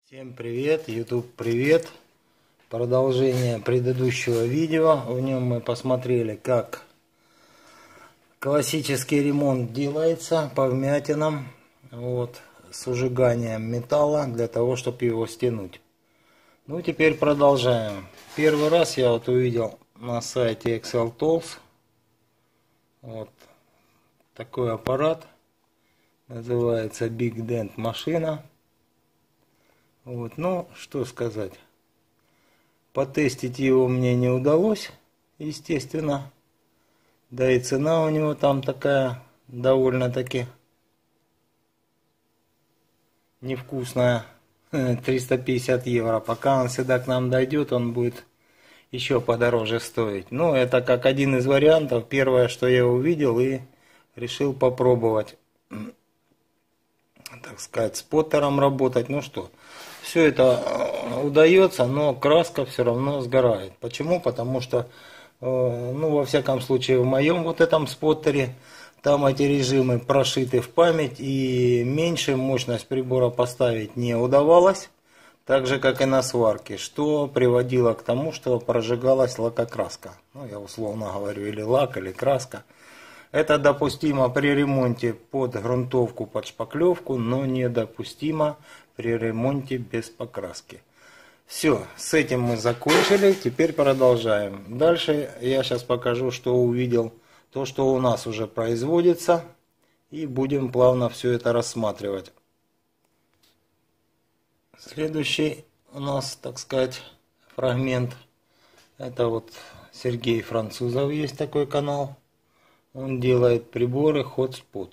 Всем привет, YouTube привет. Продолжение предыдущего видео. В нем мы посмотрели, как классический ремонт делается по вмятинам, с ужиганием металла для того, чтобы его стянуть. Ну, теперь продолжаем. Первый раз я увидел на сайте Excel Tools такой аппарат. Называется Big Dent машина. Ну, что сказать. Потестить его мне не удалось, естественно. Да и цена у него там такая довольно-таки невкусная. 350 евро. Пока он сюда к нам дойдет, он будет еще подороже стоить. Ну, это как один из вариантов. Первое, что я увидел и решил попробовать, так сказать, споттером работать. Ну что, все это удается, но краска все равно сгорает. Почему? Потому что, во всяком случае, в моем этом споттере, там эти режимы прошиты в память, и меньше мощность прибора поставить не удавалось, так же, как и на сварке, что приводило к тому, что прожигалась лакокраска. Ну, я условно говорю, или лак, или краска. Это допустимо при ремонте под грунтовку, под шпаклевку, но недопустимо при ремонте без покраски. Все, с этим мы закончили, теперь продолжаем. Дальше я сейчас покажу, что увидел, то, что у нас уже производится, и будем плавно все это рассматривать. Следующий у нас, так сказать, фрагмент, это Сергей Французов, есть такой канал. Он делает приборы Hotspot.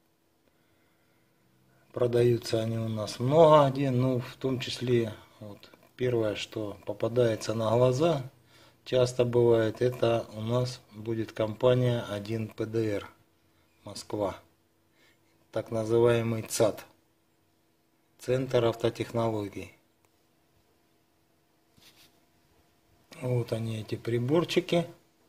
Продаются они у нас много где, в том числе, первое, что попадается на глаза, часто бывает, это у нас будет компания 1ПДР Москва. Так называемый ЦАТ. Центр автотехнологий. Вот они, эти приборчики.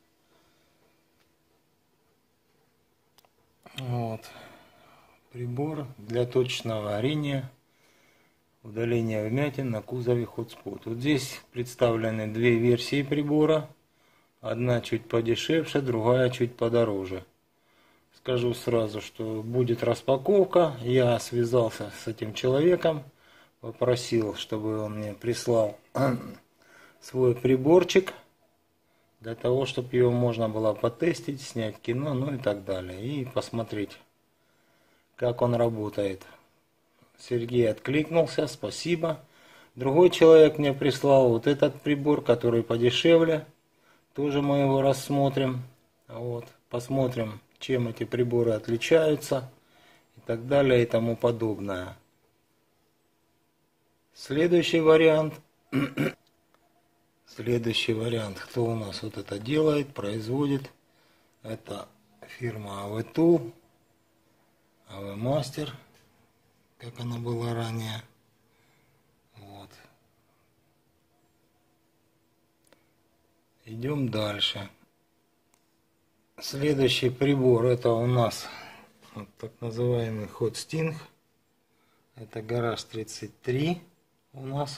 Прибор для точного орения, удаления вмятин на кузове Hotspot. Здесь представлены две версии прибора. Одна чуть подешевше, другая чуть подороже. Скажу сразу, что будет распаковка. Я связался с этим человеком, попросил, чтобы он мне прислал свой приборчик, для того, чтобы его можно было потестить, снять кино, и так далее. И посмотреть, как он работает. Сергей откликнулся, спасибо. Другой человек мне прислал этот прибор, который подешевле. Тоже мы его рассмотрим. Посмотрим, чем эти приборы отличаются. И так далее, и тому подобное. Следующий вариант. Кто у нас это делает, производит. Это фирма AV Tool, AV Master, как она была ранее. Идем дальше. Следующий прибор, это у нас так называемый Hot Sting. Это Garage 33 у нас.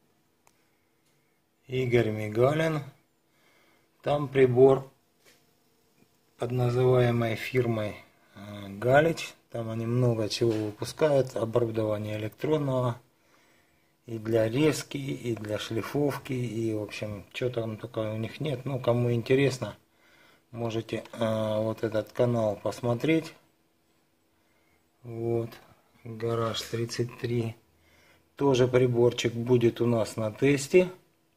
Игорь Мигалин. Там прибор под называемой фирмой Галич. Там они много чего выпускают. Оборудование электронного. И для резки, и для шлифовки. И, в общем, что там только у них нет. Кому интересно, можете этот канал посмотреть. Гараж 33. Тоже приборчик будет у нас на тесте.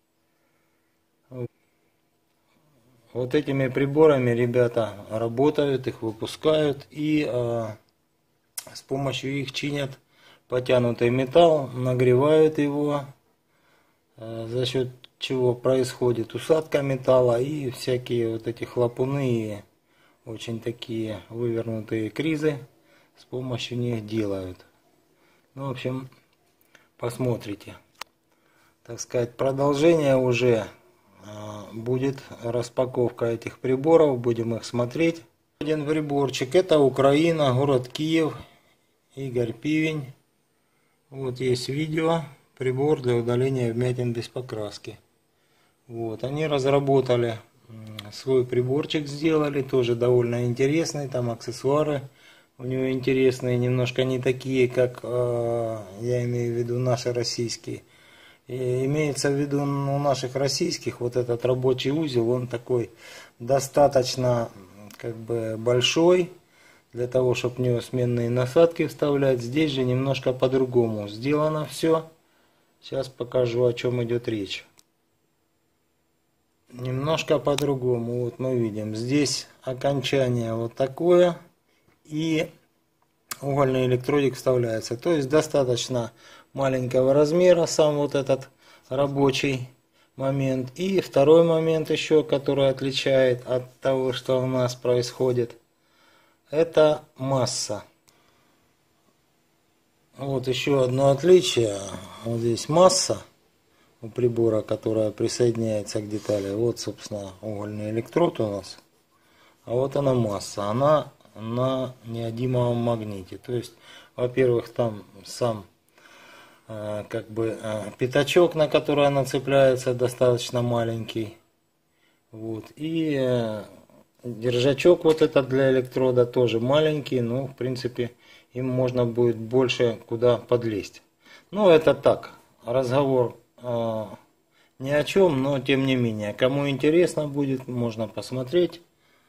Этими приборами ребята работают, их выпускают, и с помощью их чинят потянутый металл, нагревают его, за счет чего происходит усадка металла, и всякие эти хлопуны и очень такие вывернутые кризы с помощью них делают. В общем, посмотрите. Так сказать, продолжение уже будет, распаковка этих приборов, будем их смотреть. Один приборчик, это Украина, город Киев, Игорь Пивень. Есть видео, прибор для удаления вмятин без покраски. Вот, они разработали свой приборчик, сделали, тоже довольно интересный, там аксессуары у него интересные, немножко не такие, как я имею в виду наши российские. И имеется в виду у наших российских вот этот рабочий узел, он такой достаточно как бы большой, для того, чтобы в него сменные насадки вставлять. Здесь же немножко по-другому сделано все. Сейчас покажу, о чем идет речь. Немножко по-другому. Вот мы видим, здесь окончание вот такое, и угольный электродик вставляется. То есть достаточно маленького размера сам вот этот рабочий момент. И второй момент еще, который отличает от того, что у нас происходит, это масса. Вот еще одно отличие. Вот здесь масса у прибора, которая присоединяется к детали. Вот, собственно, угольный электрод у нас. А вот она масса. Она на неодимовом магните. То есть, во-первых, там сам как бы пятачок, на который она цепляется, достаточно маленький. Вот. И держачок вот этот для электрода тоже маленький, но в принципе им можно будет больше куда подлезть. Ну это так, разговор ни о чем, но тем не менее, кому интересно будет, можно посмотреть.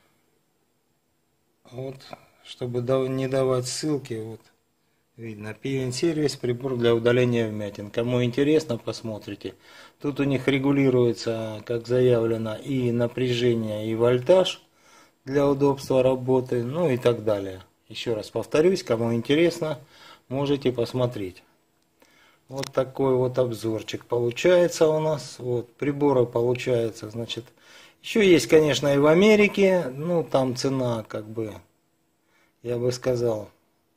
Вот, чтобы не давать ссылки, вот видно, PN сервис, прибор для удаления вмятин. Кому интересно, посмотрите. Тут у них регулируется, как заявлено, и напряжение, и вольтаж для удобства работы, ну и так далее. Еще раз повторюсь, кому интересно, можете посмотреть. Вот такой вот обзорчик получается у нас. Вот приборы получается, значит, еще есть, конечно, и в Америке, ну там цена, как бы, я бы сказал,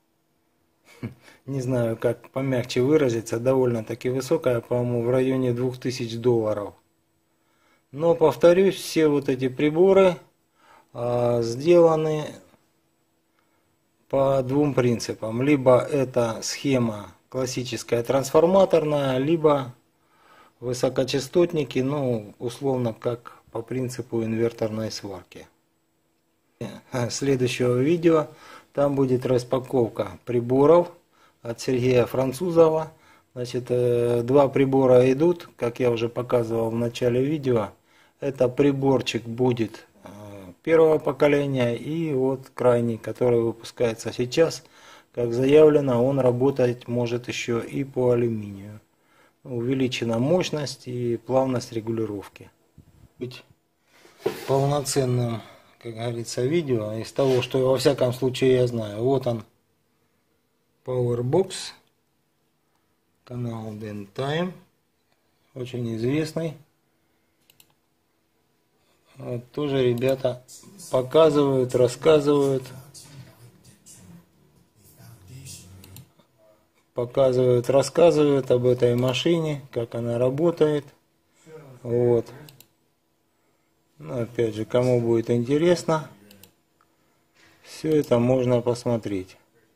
не знаю, как помягче выразиться, довольно-таки высокая, по-моему, в районе $2000. Но, повторюсь, все вот эти приборы сделаны по двум принципам. Либо это схема классическая трансформаторная, либо высокочастотники, ну, условно, как по принципу инверторной сварки. Следующего видео, там будет распаковка приборов от Сергея Французова. Значит, два прибора идут, как я уже показывал в начале видео. Это приборчик будет первого поколения и вот крайний, который выпускается сейчас. Как заявлено, он работать может еще и по алюминию. Увеличена мощность и плавность регулировки. Быть полноценным, как говорится, видео из того, что во всяком случае я знаю. Вот он, Powerbox, канал Den Time, очень известный. Вот тоже ребята показывают, рассказывают. Рассказывают об этой машине, как она работает. Вот. Ну, опять же, кому будет интересно, все это можно посмотреть.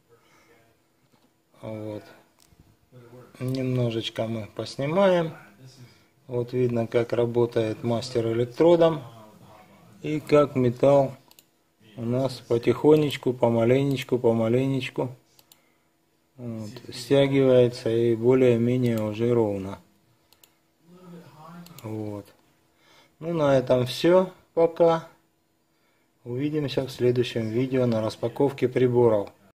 Вот. Немножечко мы поснимаем. Вот видно, как работает мастер электродом. И как металл у нас потихонечку, помаленечку вот, стягивается и более-менее уже ровно. Вот. Ну, на этом все пока. Увидимся в следующем видео на распаковке приборов.